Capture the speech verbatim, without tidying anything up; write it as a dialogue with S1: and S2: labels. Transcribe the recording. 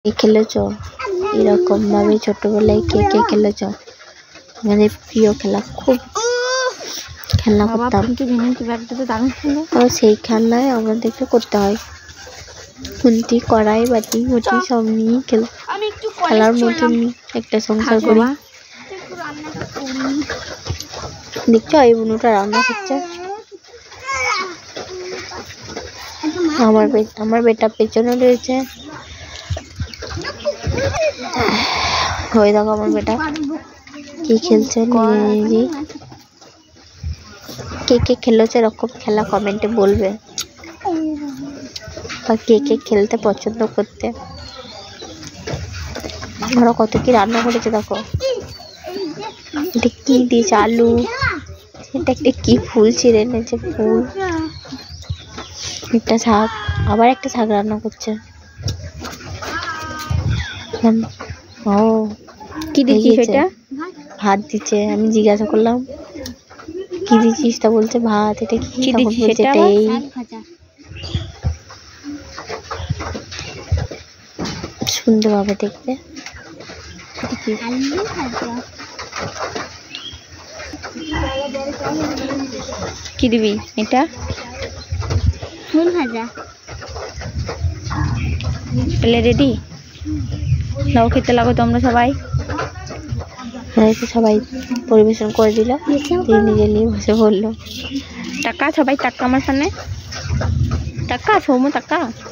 S1: খেলেছ এরকম ভাবে ছোটবেলায় কে কে খেলেছ? আমাদের প্রিয় খেলা, খুব খেলা করতাম। তো সেই খেলায় আমাদেরকে করতে হয়, খুন্তি কড়াই বাটি মুটি সব নিয়ে খেল খেলার মতন একটা সংসার করি। দেখছো এই বুনুটা রান্না করছে, আমার আমার বেটা পেছনে রয়েছে। ওই দেখো আমার বেটা কি খেলছে নিজে নিজে। কে কে খেলেছে এরকম খেলা কমেন্টে বলবে, বা কে কে খেলতে পছন্দ করতে। ওরা কত কি রান্না করেছে দেখো, এটা কি দিয়েছে আলু, এটা একটা কি ফুল ছিঁড়ে এনেছে ফুল, একটা শাক, আবার একটা শাক রান্না করছে। ও কি দিচ্ছিস? এটা ভাত দিচ্ছে। আমি জিজ্ঞাসা করলাম কি দিচ্ছিস, তা বলছে ভাত। এটা কি দিচ্ছিস? এটাই সুন্দর হবে দেখতে। কি দিবি? এটা ফুল ভাজা। তাহলে রেডি, নাও খেতে লাগো তোমরা সবাই। সবাই পরিবেশন করে দিল, নিজে নিয়ে বসে বললো টাকা। সবাই টাকা আমার সামনে, টাকা সৌম্য টাকা।